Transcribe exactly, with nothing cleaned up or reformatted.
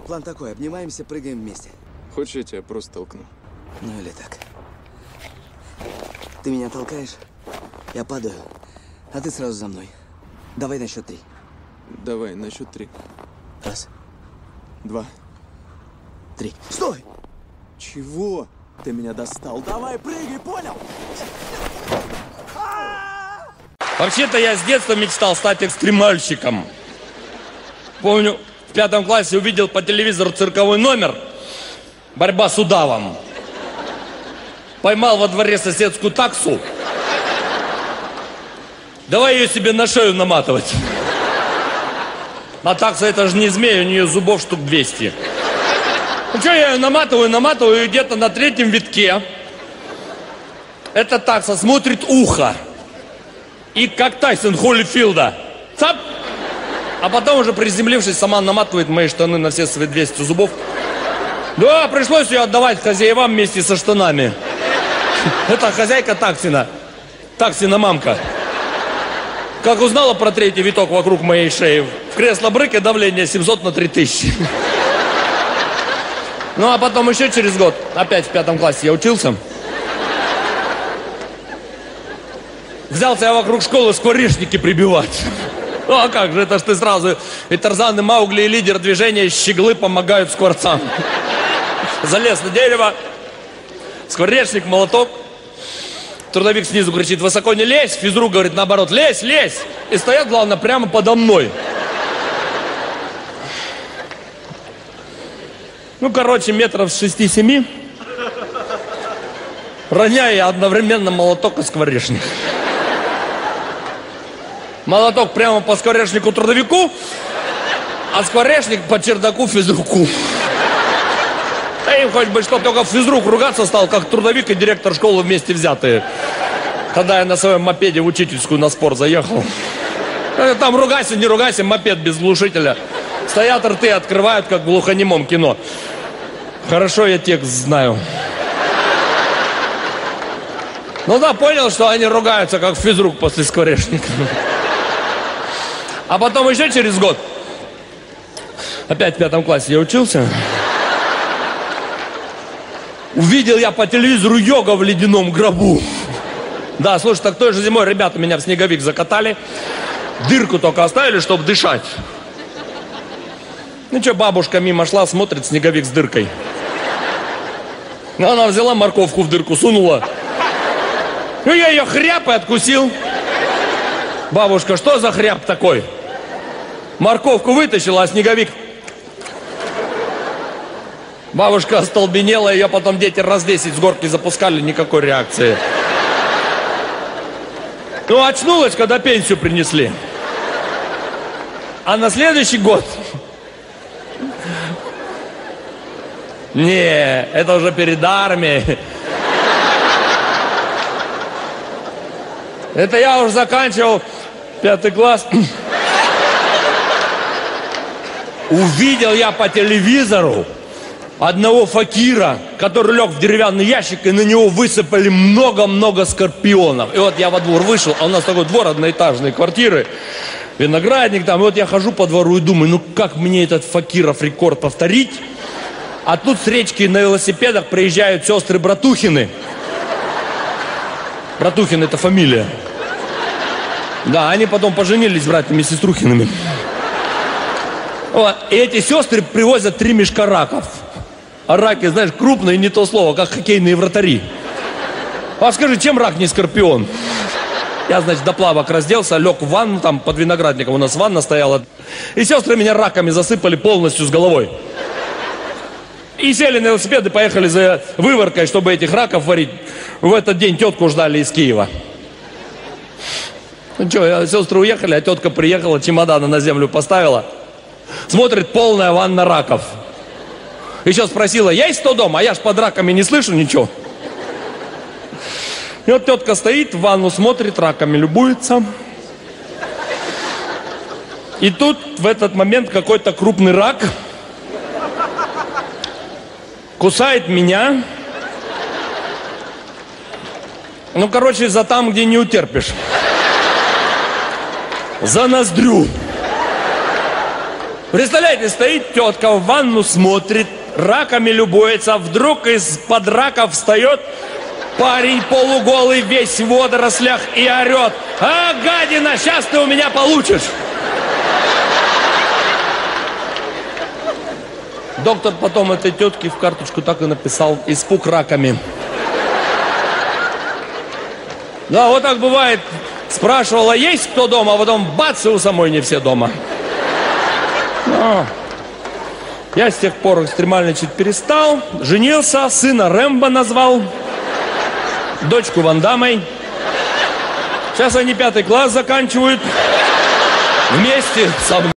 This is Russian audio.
План такой, обнимаемся, прыгаем вместе. Хочешь, я тебя просто толкну? Ну или так. Ты меня толкаешь, я падаю, а ты сразу за мной. Давай на счет три. Давай, на счет три. Раз. Два. Три. Стой! Чего? Ты меня достал. Давай, прыгай, понял? Вообще-то я с детства мечтал стать экстремальщиком. Помню, в пятом классе увидел по телевизору цирковой номер «Борьба с удавом». Поймал во дворе соседскую таксу. Давай ее себе на шею наматывать. А такса это же не змея, у нее зубов штук двести. Ну что, я ее наматываю, наматываю, и где-то на третьем витке эта такса смотрит ухо. И как Тайсон Холлифилда. Цап! А потом уже приземлившись, сама наматывает мои штаны на все свои двести зубов. Да, пришлось ее отдавать хозяевам вместе со штанами. Это хозяйка Таксина. Таксина мамка. Как узнала про третий виток вокруг моей шеи, в кресло брыка давление семьсот на три тысячи. Ну, а потом еще через год, опять в пятом классе я учился. Взялся я вокруг школы скворечники прибивать. Ну, а как же, это ж ты сразу... И Тарзан, и Маугли, и лидер движения щеглы помогают скворцам. Залез на дерево, скворечник, молоток. Трудовик снизу кричит: высоко не лезь. Физрук говорит наоборот: лезь, лезь. И стоят, главное, прямо подо мной. Ну, короче, метров с шести-семи. Роняю я одновременно молоток и скворечник. Молоток прямо по скворечнику трудовику, а скворечник по чердаку физруку. Да им хоть бы что, только физрук ругаться стал, как трудовик и директор школы вместе взятые. Когда я на своем мопеде в учительскую на спор заехал. Там ругайся, не ругайся, мопед без глушителя. Стоят, рты открывают, как в глухонемом кино. Хорошо, я текст знаю. Ну да, понял, что они ругаются, как физрук после скворечника. А потом еще через год, опять в пятом классе я учился, увидел я по телевизору йога в ледяном гробу. Да, слушай, так той же зимой ребята меня в снеговик закатали, дырку только оставили, чтобы дышать. Ну что, бабушка мимо шла, смотрит, снеговик с дыркой. Она взяла морковку в дырку, сунула. Ну я ее хряп и откусил. Бабушка: что за хряп такой? Морковку вытащила, а снеговик... Бабушка остолбенела, ее потом дети раз десять с горки запускали, никакой реакции. Ну, очнулась, когда пенсию принесли. А на следующий год... Не, это уже перед армией. Это я уже заканчивал пятый класс. Увидел я по телевизору одного факира, который лег в деревянный ящик, и на него высыпали много-много скорпионов. И вот я во двор вышел, а у нас такой двор, одноэтажные квартиры, виноградник там. И вот я хожу по двору и думаю, ну как мне этот факиров рекорд повторить? А тут с речки на велосипедах приезжают сестры Братухины. Братухин — это фамилия. Да, они потом поженились с братьями Сеструхиными. Вот. И эти сестры привозят три мешка раков. А раки, знаешь, крупные, не то слово, как хоккейные вратари. А скажи, чем рак не скорпион? Я, значит, до плавок разделся, лег в ванну, там под виноградником у нас ванна стояла. И сестры меня раками засыпали полностью с головой. И сели на велосипед и поехали за выворкой, чтобы этих раков варить. В этот день тетку ждали из Киева. Ну что, сестры уехали, а тетка приехала, чемоданы на землю поставила. Смотрит, полная ванна раков. Еще спросила: есть кто дома? А я ж под раками не слышу ничего. И вот тетка стоит, в ванну смотрит, раками любуется. И тут в этот момент какой-то крупный рак кусает меня. Ну, короче, за там, где не утерпишь. За ноздрю. Представляете, стоит тетка, в ванну смотрит, раками любуется, вдруг из-под рака встает парень полуголый, весь в водорослях и орет: «А, гадина, сейчас ты у меня получишь!» Доктор потом этой тетке в карточку так и написал: «Испуг раками». Да, вот так бывает. Спрашивала, есть кто дома, а потом бац, и у самой не все дома. Но я с тех пор экстремальничать перестал, женился, сына Рэмбо назвал, дочку Ван Дамой. Сейчас они пятый класс заканчивают вместе со мной.